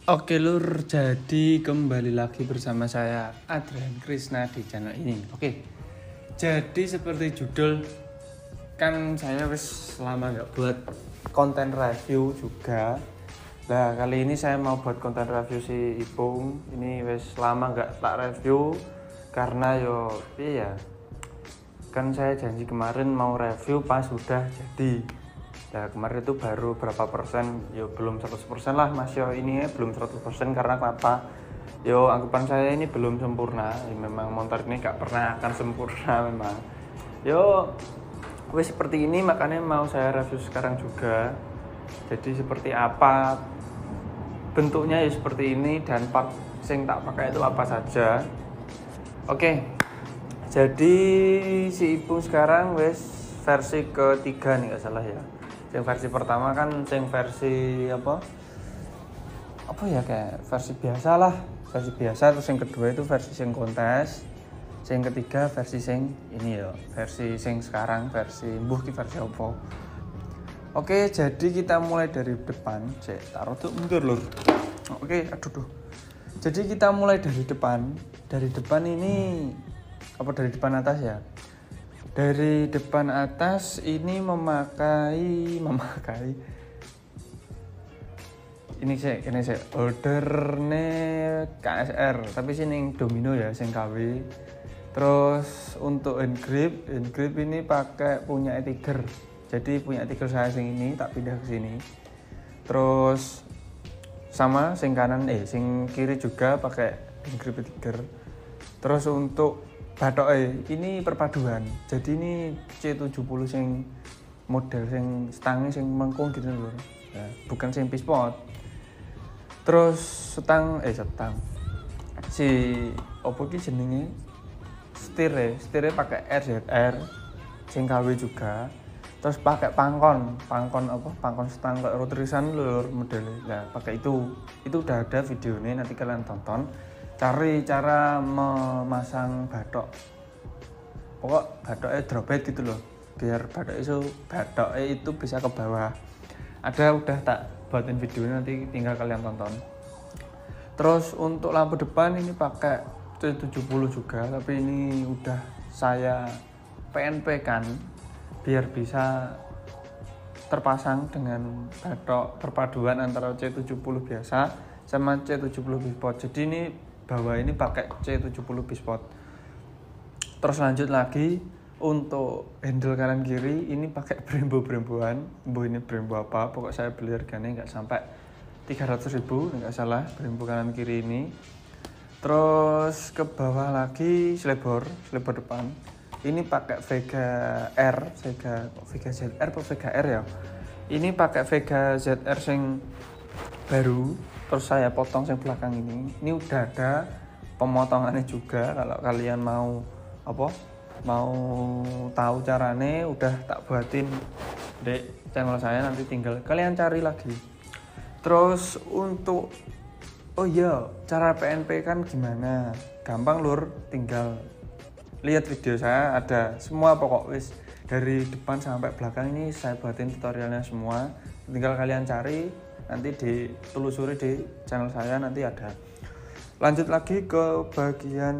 Oke lur, jadi kembali lagi bersama saya Adrian Krisna di channel ini. Oke, jadi seperti judul, kan saya wis lama gak buat konten review juga. Nah kali ini saya mau buat konten review si Ipung. Ini wis lama gak tak review karena ya kan saya janji kemarin mau review pas sudah jadi. Nah kemarin itu baru berapa persen, belum 100% lah mas ini belum 100% karena kenapa? Anggapan saya ini belum sempurna, memang motor ini gak pernah akan sempurna memang. Wes seperti ini makanya mau saya review sekarang juga. Jadi seperti apa bentuknya seperti ini dan part yang tak pakai itu apa saja. Oke, jadi si Ipung sekarang wes versi ketiga nih gak salah ya. Yang versi pertama kan versi kayak versi biasa lah, versi biasa. Terus yang kedua itu versi sing kontes, yang ketiga versi sing ini versi sing sekarang, versi versi apa. Oke, jadi kita mulai dari depan. Taruh tuh mundur lur. Oke, jadi kita mulai dari depan. Dari depan ini dari depan atas ya. Dari depan atas ini memakai ini saya ordernya KSR tapi sini Domino ya sing KW. Terus untuk hand grip ini pakai punya Tiger. Jadi punya Tiger saya sing ini tak pindah ke sini. Terus sama sing kanan sing kiri juga pakai hand grip Tiger. Terus untuk batok ini perpaduan. Jadi ini C70 sing model sing stangnya sing mengkung gitu loh. Nah, bukan sing pispot. Terus setang si opo ki jenenge setirnya pakai RZR sing KW juga. Terus pakai pangkon stang kayak rotorisan lur modelnya. Nah, pakai itu udah ada videonya, nanti kalian tonton. Cari cara memasang batok. Pokok batoknya drophead gitu loh. Biar batoknya itu bisa ke bawah. Udah tak buatin videonya, nanti tinggal kalian tonton. Terus untuk lampu depan ini pakai C70 juga, tapi ini udah saya PNP kan biar bisa terpasang dengan batok perpaduan antara C70 biasa sama C70 bispot. Jadi ini bawah ini pakai C70 bispot. Terus lanjut lagi untuk handle kanan kiri ini pakai Brembo-an. Ini Brembo apa? Pokok saya beli harganya nggak sampai 300.000 nggak salah Brembo kanan kiri ini. Terus ke bawah lagi slebor depan. Ini pakai Vega ZR atau Vega R ya. Ini pakai Vega ZR yang baru. Terus saya potong yang belakang ini. Ini udah ada pemotongannya juga. Kalau kalian mau tahu caranya, udah tak buatin di channel saya, nanti tinggal kalian cari lagi. Terus untuk cara PNP kan gimana? Gampang lur, tinggal lihat video saya, ada semua pokok wis dari depan sampai belakang ini saya buatin tutorialnya semua. Tinggal kalian cari, nanti ditelusuri di channel saya, nanti ada. Lanjut lagi ke bagian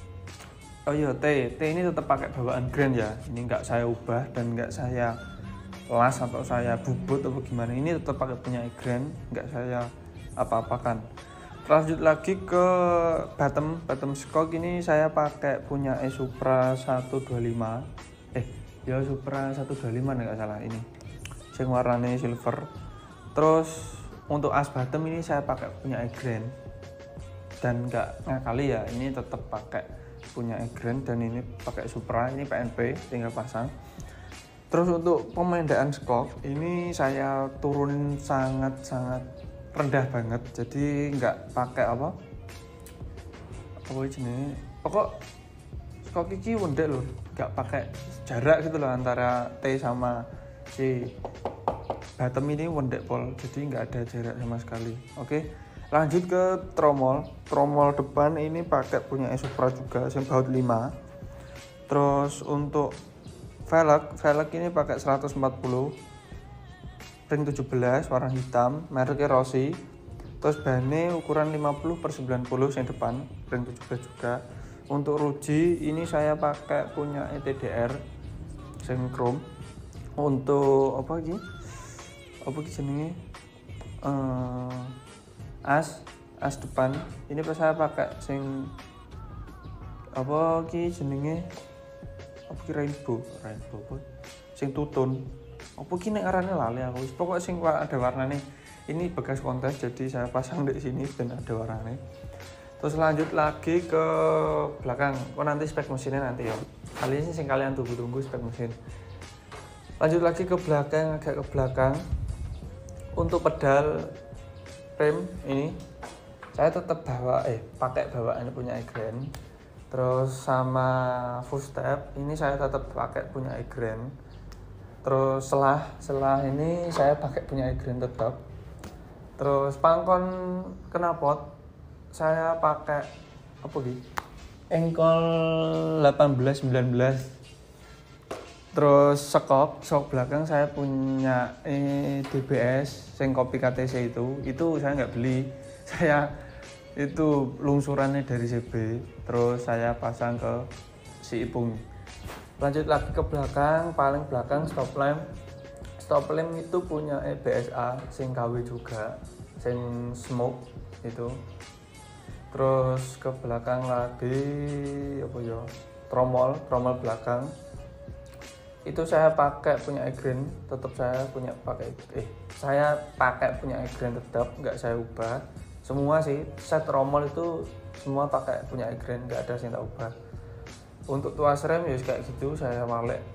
T ini tetap pakai bawaan Grand ya. Ini nggak saya ubah dan nggak saya las atau saya bubut atau gimana. Ini tetap pakai punya Grand, nggak saya apa-apakan. Lanjut lagi ke bottom shock ini saya pakai punya Supra 125. Supra 125 nggak salah ini. Yang warnanya silver. Terus untuk as bottom ini saya pakai punya Grand. Dan nggak ngakali ya, ini tetap pakai punya Grand dan ini pakai Supra, ini PNP tinggal pasang. Terus untuk pemendaan skok ini saya turunin sangat rendah banget, jadi nggak pakai ini pokok skok iki wendek loh, nggak pakai jarak gitu loh antara T sama si bottom ini wendek pol, jadi nggak ada jarak sama sekali. Oke, lanjut ke tromol depan ini pakai punya Supra juga yang baut 5. Terus untuk velg ini pakai 140 ring 17 warna hitam, mereknya Rossi. Terus bannya ukuran 50/90 yang depan, ring 17 juga. Untuk ruji ini saya pakai punya ETDR sing chrome. Untuk apa iki jenenge? As depan. Ini saya pakai sing apa iki jenenge? Apa ki rainbow apa? Sing tutun. Apa ki nek arane lali aku. Pokoknya sing ada warnanya. Ini bekas kontes jadi saya pasang di sini dan ada warnanya. Terus lanjut lagi ke belakang. Nanti spek mesinnya nanti ya. Kali ini sing kalian tunggu-tunggu spek mesin. Lanjut lagi ke belakang, agak ke belakang. Untuk pedal rem ini saya tetap pakai bawaan punya Egren. Terus sama footstep ini saya tetap pakai punya Egren. Terus selah ini saya pakai punya Egren tetap. Terus pangkon knalpot saya pakai apa gitu? Engkol 18 19. Terus shock belakang saya punya DBS sing kopi KTC itu saya nggak beli. Saya itu lungsurannya dari CB. Terus saya pasang ke si Ipung. Lanjut lagi ke belakang, paling belakang stop lamp itu punya BSA sing KW juga, sing smoke itu. Terus ke belakang lagi tromol belakang itu saya pakai punya Egren, tetap saya pakai punya Egren tetap, nggak saya ubah semua sih. Set tromol itu semua pakai punya Egren, nggak ada yang tak ubah. Untuk tuas rem ya kayak gitu, saya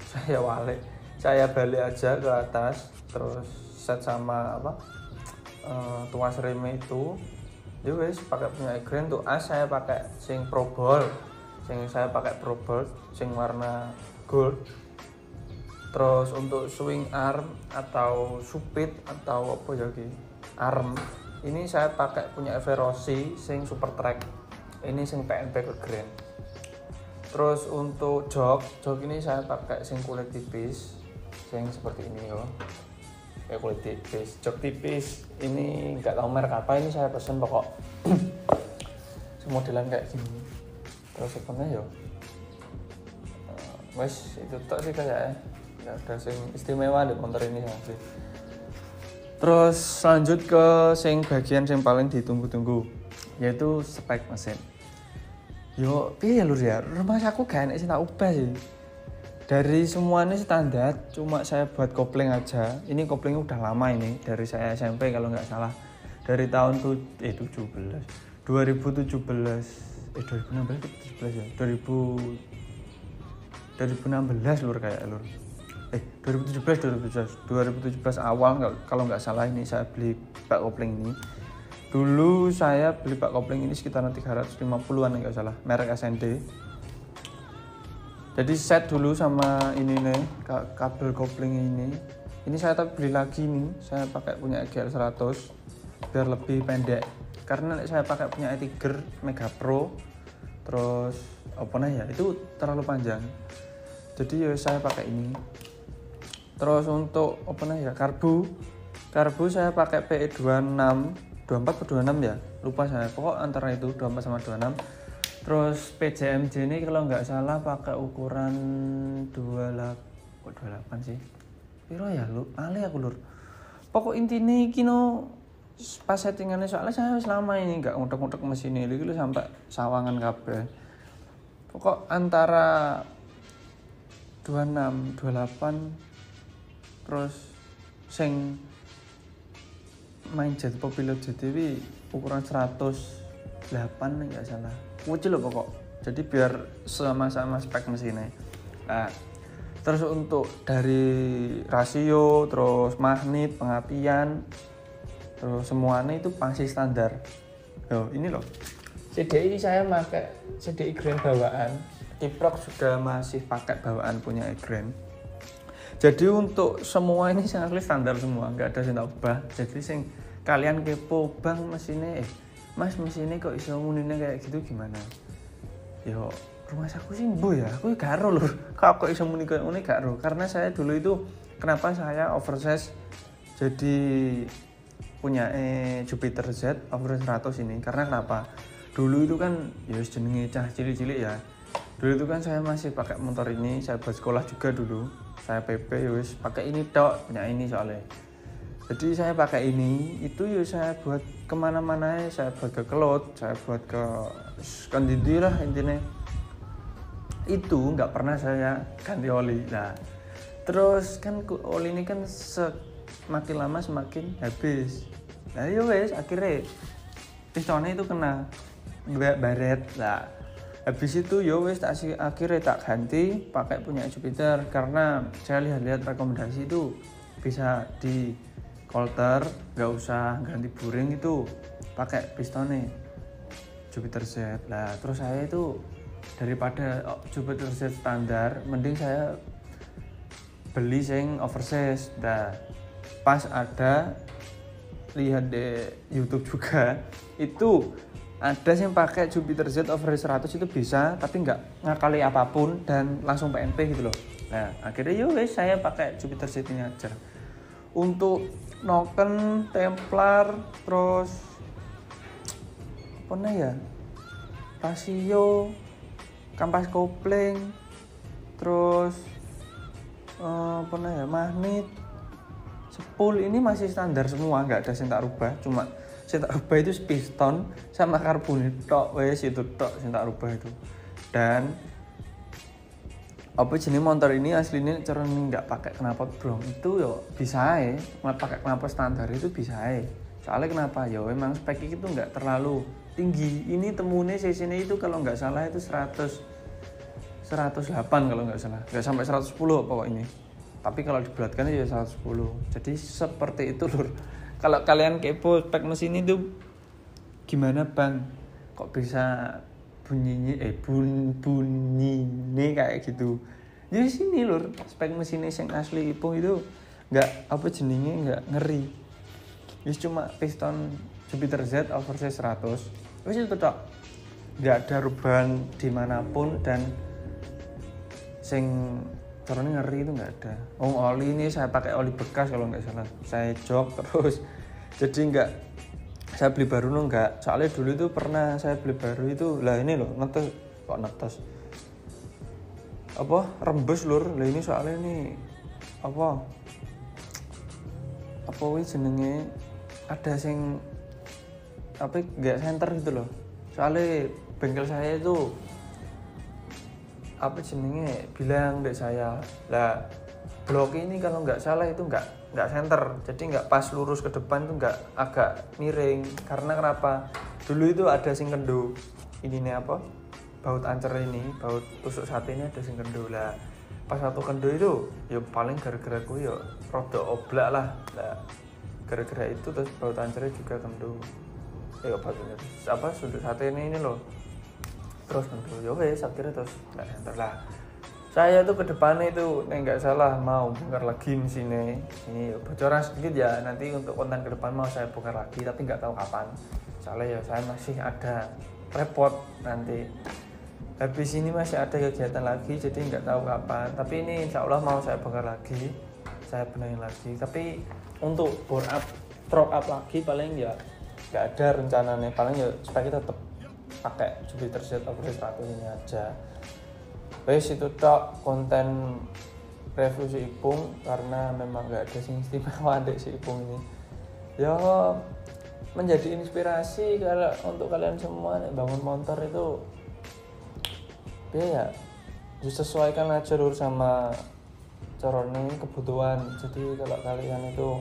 balik aja ke atas, terus set sama tuas rem itu ya wes pakai punya Egren. Untuk as saya pakai sing Pro Bolt sing warna gold. Terus untuk swing arm atau supit atau arm ini saya pakai punya Everossi sing Super Track, ini sing PNP ke Grand. Terus untuk jok ini saya pakai sing kulit tipis, sing seperti ini kulit tipis, jok tipis. Ini nggak tahu merek apa, ini saya pesen pokok modelan kayak gini. Terus sebenarnya wes itu tok sih kayaknya, nggak ada sing istimewa di motor ini sih. Terus lanjut ke bagian yang paling ditunggu-tunggu, yaitu spek mesin. Piye lur ya, rumah aku gak enak sih tak ubah sih. Dari semuanya standar, cuma saya buat kopling aja. Ini koplingnya udah lama ini, dari saya SMP kalau nggak salah. Dari tahun 2016 ya. 2016 lur kayak lur. 2017 awal kalau nggak salah ini saya beli bak kopling ini. Dulu saya beli bak kopling ini sekitaran 350-an nggak salah, merek SND. Jadi set dulu sama ini nih kabel kopling ini. Ini saya beli lagi nih, saya pakai punya EGL 100 biar lebih pendek. Karena saya pakai punya Tiger Mega Pro, terus itu terlalu panjang. Jadi saya pakai ini. Terus untuk karbu saya pakai PE26, 24 atau 26 ya, lupa saya. Pokok antara itu 24 sama 26. Terus PJMJ ini kalau nggak salah pakai ukuran 28 sih. Piro ya lu? Ale aku lur. Pokok intinya kino pas settingannya soalnya saya selama ini nggak ngutek-ngutek mesin ini lu sampai sawangan kabeh. Pokok antara 26, 28 terus sing main jet pilot JTW ukuran 108 nggak salah. Kecil loh pokok. Jadi biar sama-sama spek mesinnya. Nah, terus untuk dari rasio, terus magnet, pengapian, terus semuanya itu masih standar. Ini loh. CDI saya pakai CDI Grand bawaan. Kiprok sudah masih pakai bawaan punya Egren. Jadi untuk semua ini sangat standar semua, nggak ada yang ubah. Jadi sing kalian kepo bang mesinnya, mas mesinnya kok iso munine kayak gitu gimana? Rumah aku sih aku gak ero lho. Kok iso muni kayak ngene gak ero. Karena saya dulu itu kenapa saya oversize jadi punya Jupiter Z over 100 ini. Karena kenapa? Dulu itu kan ya jenenge cah cilik-cilik ya. Dulu itu kan saya masih pakai motor ini, saya buat sekolah juga dulu. Saya PP ya wis pakai ini tok, punya ini soalnya. Jadi saya pakai ini, itu ya saya buat kemana-mana, saya buat ke kelot, saya buat ke kandidi lah intinya. Itu nggak pernah saya ganti oli. Nah, terus kan oli ini kan semakin lama semakin habis. Nah ya wes akhirnya pistonnya itu kena baret lah. Habis itu ya wes akhirnya tak ganti pakai punya Jupiter karena saya lihat-lihat rekomendasi itu bisa di Coulter, nggak usah ganti buring itu pakai pistonnya Jupiter Z. Lah terus saya itu daripada Jupiter Z standar, mending saya beli sing oversize. Nah, pas ada lihat di YouTube juga itu ada yang pakai Jupiter Z oversize 100 itu bisa, tapi nggak ngakali apapun dan langsung PNP gitu loh. Nah, akhirnya wes saya pakai Jupiter Z ini aja. Untuk noken, templar, terus apa ya? Rasio, kampas kopling, terus magnet, spool ini masih standar semua, nggak ada yang tak rubah. Cuma yang tak rubah itu piston sama karbonit tok, wes itu tok yang tak rubah itu. Dan apa jenis motor ini aslinya cara nggak pakai knalpot brong itu yo bisa pakai knalpot standar itu bisa soalnya kenapa ya memang spek itu nggak terlalu tinggi. Ini temunya cc-nya itu kalau nggak salah itu 108 kalau nggak salah, nggak sampai 110 pokoknya, tapi kalau dibulatkan ya 110. Jadi seperti itu lur. Kalau kalian kepo spek mesin itu gimana bang, kok bisa bunyinya kayak gitu. Jadi sini lur, spek mesinnya yang asli Ipung itu nggak apa jenenge nggak ngeri. Wis cuma piston Jupiter Z oversize 100. Wis itu tok. Nggak ada rubahan dimanapun dan sing caranya ngeri itu nggak ada. Oli ini saya pakai oli bekas kalau nggak salah. Saya jok terus. Jadi nggak saya beli baru enggak. Soalnya dulu itu pernah saya beli baru itu lah ini loh netes. Apa rembes lur. Lah ini soalnya ini apa wis jenenge ada sing apa nggak center gitu loh. Soalnya bengkel saya itu apa jenenge bilang dek saya lah blok ini kalau nggak salah itu nggak center, jadi nggak pas lurus ke depan itu nggak agak miring. Karena kenapa dulu itu ada sing kendo ini nih apa baut ancer ini, baut tusuk sate ini ada sing kendo lah. Pas satu kendo itu ya paling gara-gara ku ya rada oblak lah gara-gara itu terus baut ancernya juga kendo bautnya apa sudut sate ini loh terus kendo ya wes akhirnya terus nggak center lah. Saya tuh ke depannya itu nggak salah mau bongkar lagi mesinnya. Ini bocoran sedikit ya, nanti untuk konten ke depan mau saya bongkar lagi tapi nggak tahu kapan. Soalnya ya saya masih ada repot nanti. Habis ini masih ada kegiatan lagi jadi nggak tahu kapan. Tapi ini insya Allah mau saya bongkar lagi, saya benerin lagi. Tapi untuk bore up, stroke up lagi paling ya nggak ada rencananya. Paling ya supaya kita tetap pakai Jupiter Z oversize 100 ini aja. Wes itu tok konten review si Ipung karena memang gak ada yang istimewa dek si Ipung ini. Ya menjadi inspirasi kalau untuk kalian semua nih, bangun motor itu ya disesuaikan aja lur sama caranya kebutuhan. Jadi kalau kalian itu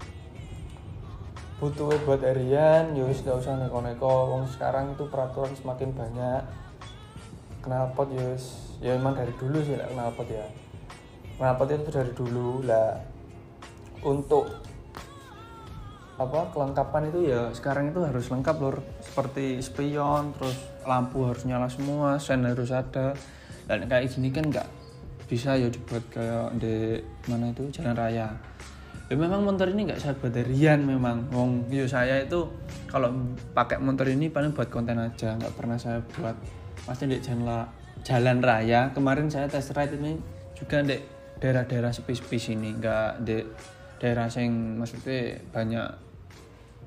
butuh buat harian ya wis gak usah neko-neko. Wong sekarang itu peraturan semakin banyak. Knalpot ya emang dari dulu sih lah knalpot ya. Knalpot itu dari dulu lah. Untuk apa kelengkapan itu ya sekarang itu harus lengkap lur. Seperti spion, terus lampu harus nyala semua, sen harus ada. Dan kayak gini kan nggak bisa ya dibuat kayak di mana itu jalan raya. Ya memang motor ini nggak saya buat harian memang. Wong yo saya itu kalau pakai motor ini paling buat konten aja, nggak pernah saya buat pasti di jalan raya. Kemarin saya test ride ini juga di daerah-daerah sepi-sepi sini, nggak di daerah yang maksudnya banyak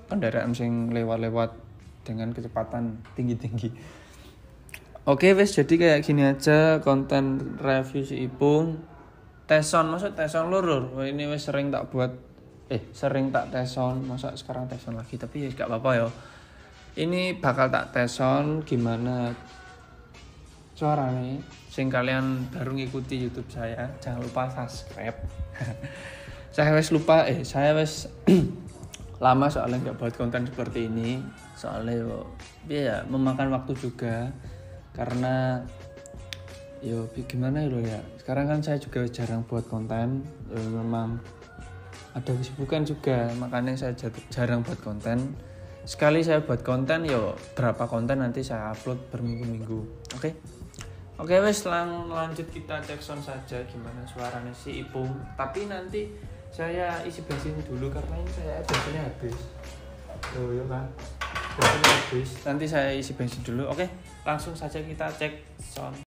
kendaraan sing lewat-lewat dengan kecepatan tinggi-tinggi. Oke wes, jadi kayak gini aja konten review si Ipung. Teson, maksud teson lurur. Ini wes sering tak buat sering tak teson, masa sekarang teson lagi, tapi ya gak apa-apa ya. Ini bakal tak teson gimana suaranya. Sing kalian baru ngikuti YouTube saya, jangan lupa subscribe. Saya wes lama soalnya nggak buat konten seperti ini, soalnya ya memakan waktu juga, karena gimana ya, sekarang kan saya juga jarang buat konten, memang ada kesibukan juga, makanya saya jarang buat konten. Sekali saya buat konten, berapa konten nanti saya upload berminggu-minggu. Oke wes, lanjut kita cek sound saja gimana suaranya si Ipung. Tapi nanti saya isi bensin dulu karena ini saya bensinnya habis. Kan. Bensinnya habis. Nanti saya isi bensin dulu. Oke, langsung saja kita cek sound.